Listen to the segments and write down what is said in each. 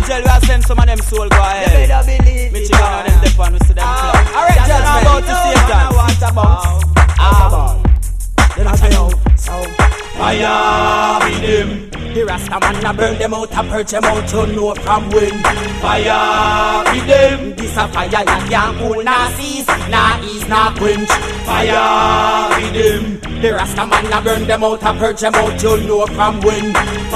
Angel, we are send some of them soul go ahead. You better believe me it. chicken on them dip on, we see them club. Alright, judgment. About to see that. What about? Then I say, fire with them. The Rasta man a burn them out, a purge them out, you know from when. Fire with them. This a fire that can't cool, nah cease, nah ease, nah quench. Fire with them. The Rasta man a burn them out, a purge them out, you know from when.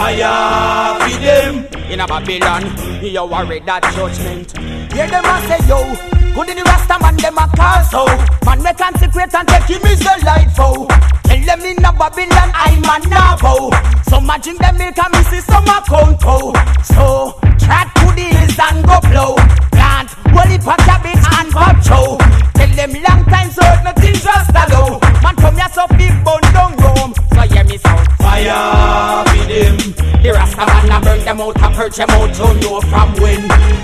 Fire with them. In a Babylon, you worry that judgment. Hear them a say yo, good in the Rasta man them a call so. Man me consecrate and take him is the light foe. Tell them in a Babylon I'm a nabo. Some a drink them milk and me see some a count oh. So track to the hills and go blow. Plant, holy pot cabbage and pop chow. Tell them long time so nothing just allow. Man come here so big bone down Rome. So hear me sound. Fire with them. The Rasta man a burn them out, a purge them out, you know from when.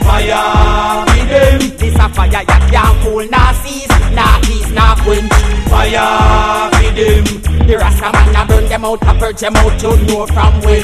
Fire with them. This a fire that can't cool, nah cease, nah ease, nah quench. Fire with them. The Rasta man a burn them out, a purge them out, you know from when.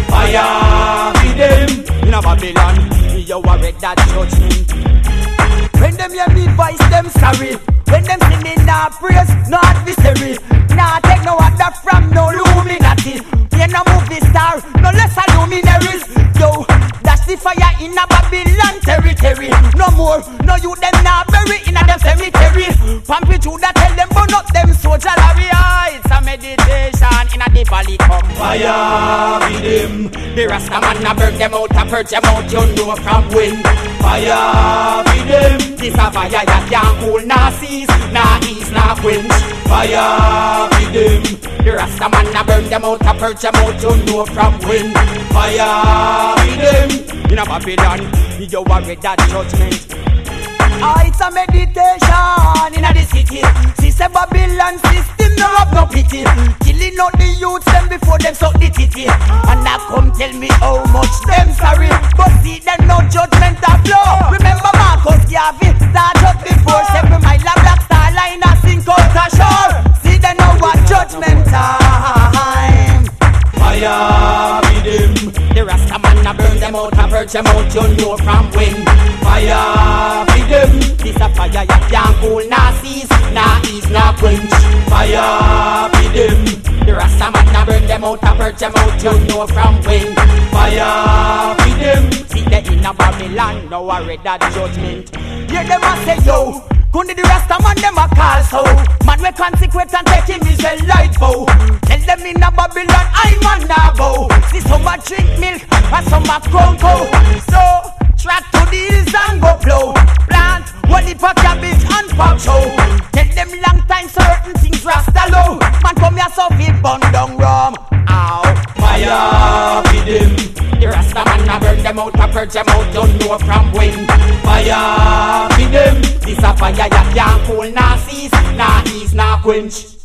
Fire with them. In a Babylon, you worry that judgment. When them hear me voice, them sorry. When them see me nah praise, no adversary. Nah take no order from no Illuminati. You no movie star, no less a luminaries. Yo, that's the fire in a Babylon territory. No more, no you them nah bury in a them cemetery. Pampi to that tell them burn up them soldier larry. It's a meditation in a the valley come. Fire with them. The Rasta man a burn them out, a purge them out, you know from when. Fire with them. This a fire that can't cool, nah cease, nah ease, nah quench. Fire with them. The Rasta man a burn them out, a purge them out, you know from when. Fire with them. In a Babylon, you worry that judgment. It's a meditation in a the city. See say Babylon system no have no pity. Killing out the youths them before them suck the titty. And now come tell me how much them sorry. But see them no judgment a blow. Remember Marcus Garvey start up before 7 mile a black star line a sink out a shore. See them know what judgment time. Fire with them. The Rasta man a burn them out, a purge them out, you know from when. Fire with them. This a fire that can't cool, nah cease, nah ease, nah quench. Fire with them. The Rasta man a burn them out, a purge them out, you know from when. Fire with them. See the in a Babylon, now I read that judgment. Hear them a say yo, couldn't the Rasta man them a call so. Man we consecrate and take him is a light bow. Tell them in a Babylon I'm a nabo. See some a drink milk and some a crown cow. So track to the hills and go blow. Plant, holy pot cabbage and pop show. Tell them long time certain things Rasta low. Man come here so big bun down rum. Ow. Fire with them. The Rasta man a burn them out, a purge them out, don't know from when. Fire with them. This a fire that can't cool, nah cease, nah ease, nah quench.